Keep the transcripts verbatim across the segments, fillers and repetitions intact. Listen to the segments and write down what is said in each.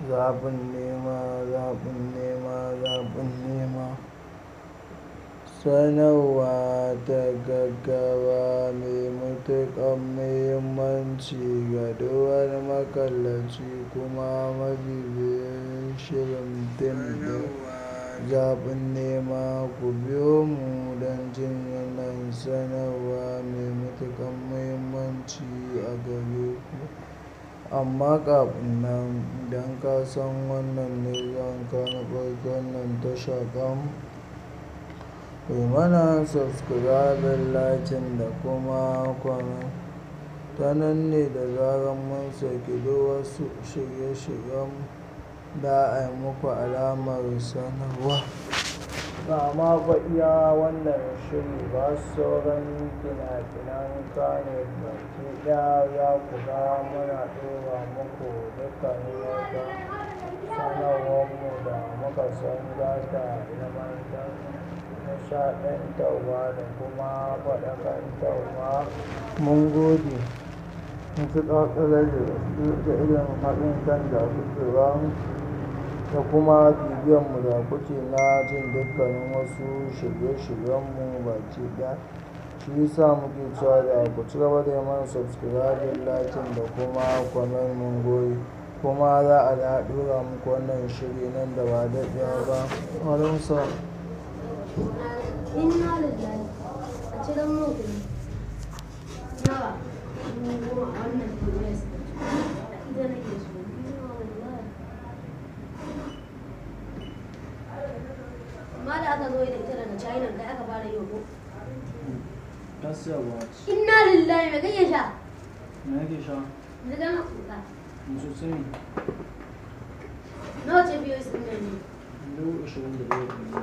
zaɓin nema, zaɓin nema, zaɓin nema. Sanarwa ta gaggawa mai matuƙar muhimmanci ga duk wani makallaci kuma mabibiyin shirin fim ɗin zaɓin nema. Ku biyo mu don jin wannan sanarwa mai matuƙar muhimmanci a gare ku. Amma kafin nan, idan ka san wannan ne zuwanka na farko wannan tasha tamu, ku yi mana subscribing, liking da kuma comment. Ta nan ne da zarar mun saki duk wasu shirye-shiryenmu za a yi muku alamar sanarwa. Ba ma fa iya wannan shiri ba, sauran fina-finan Kannywood baki ɗaya za ku ga muna ɗora muku dukkanin wata sanarwarmu da muka san za ta ilmantar, nishaɗantarwa da kuma faɗakantarwa. Mun gode matuƙa ƙwarai da gaske da irin haɗin kan da kuke ba mu da kuma bibiyanmu da kuke na jin dukkanin wasu shirye-shiryenmu baki ɗaya. Shi yasa muke cewa da ku ci gaba da yi mana subscribing, liking da kuma comment. Mun gode, kuma za a daɗa ɗora muku wannan shiri nan da ba daɗewa ba. Alaikum salam. Inna lillahi, a cire mun kuɗi nawa wannan dress ita nake so. Amma da aka zo da ita daga China kai aka fara yi ko? Inna lillahi, me kake sha? Me kake sha? Me kana kuka? Sosai ne. Nawa ce biyo su ne? Dubu ashirin da biyar ne.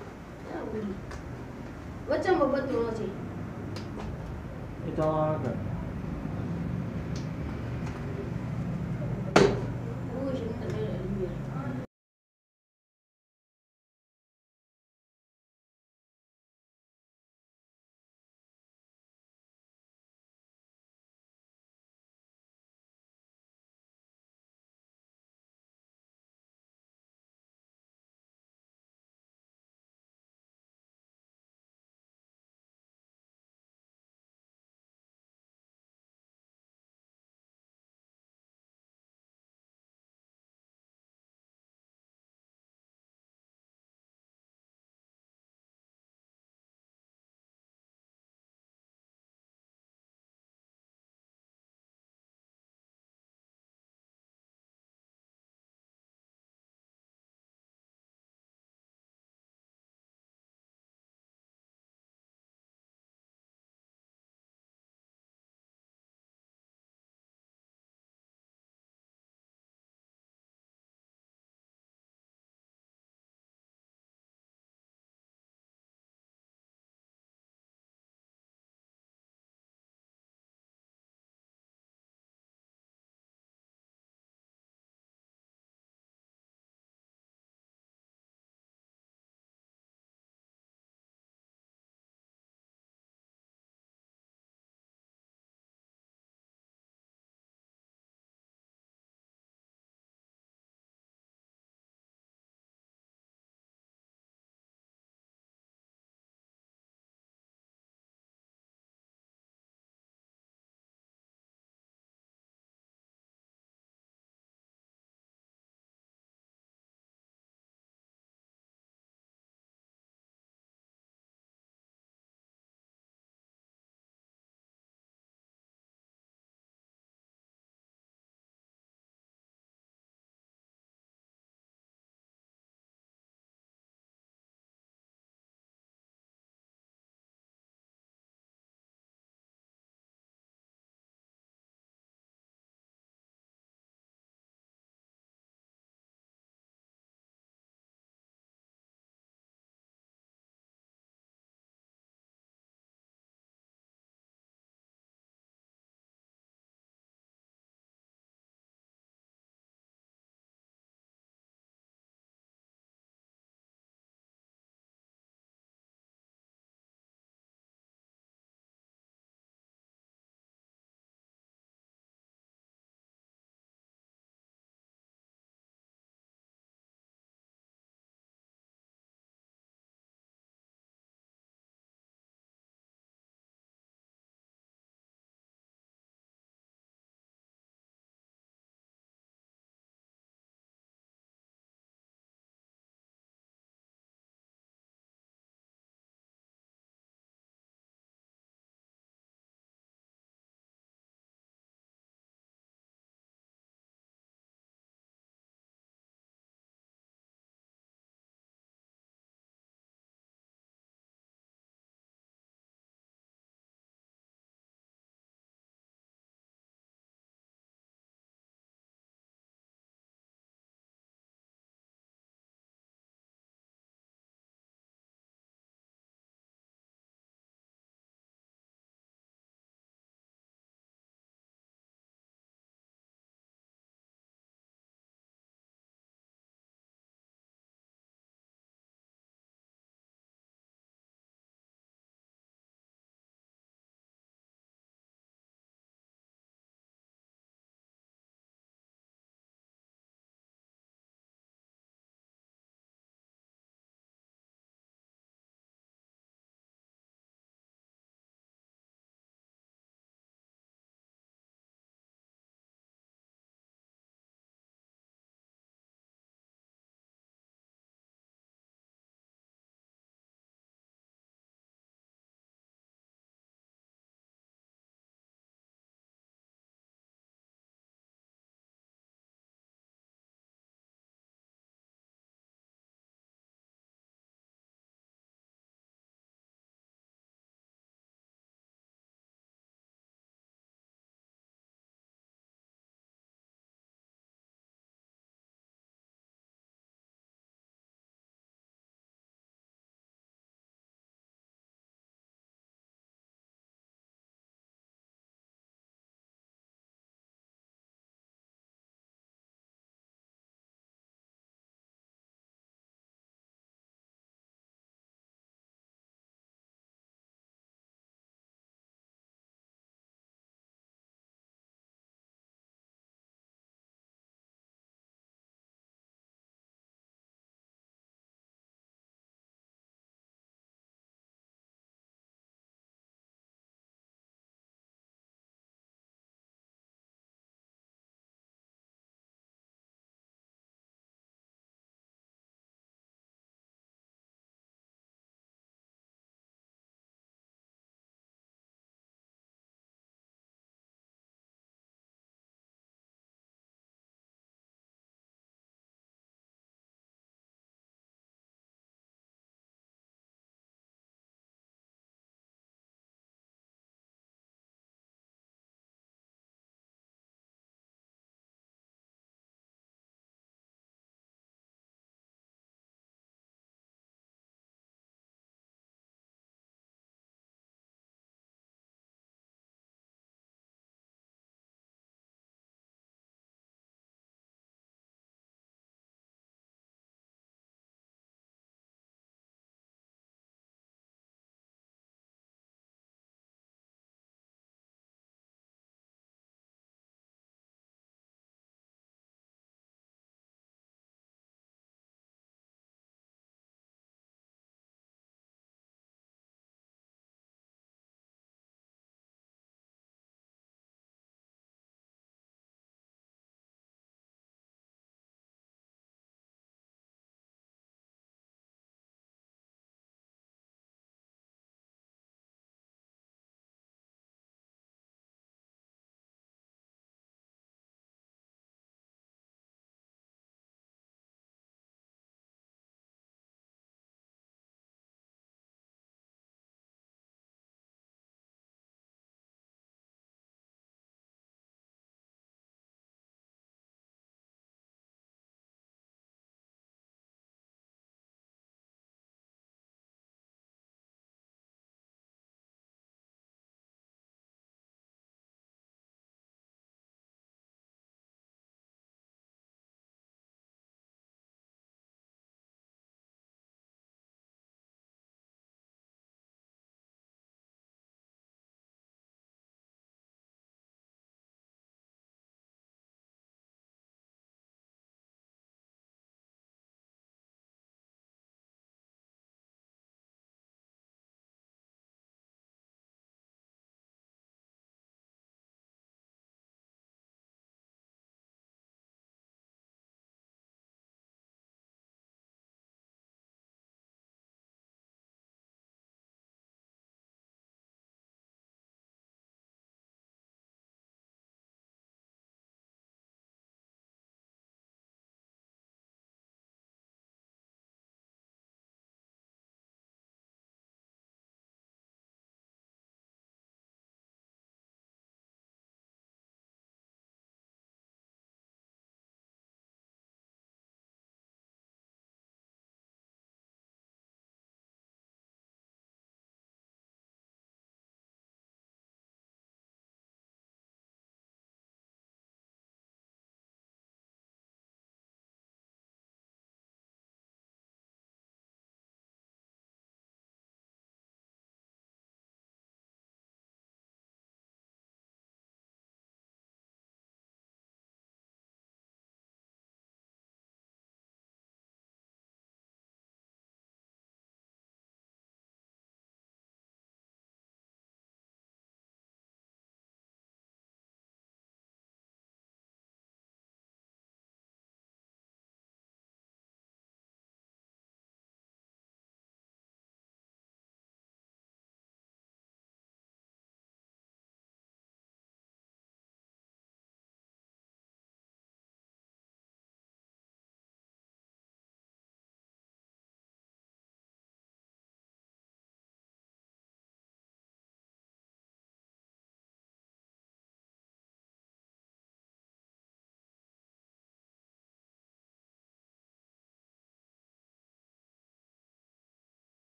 Waccan babbar tuwo ce? Ita ma haka.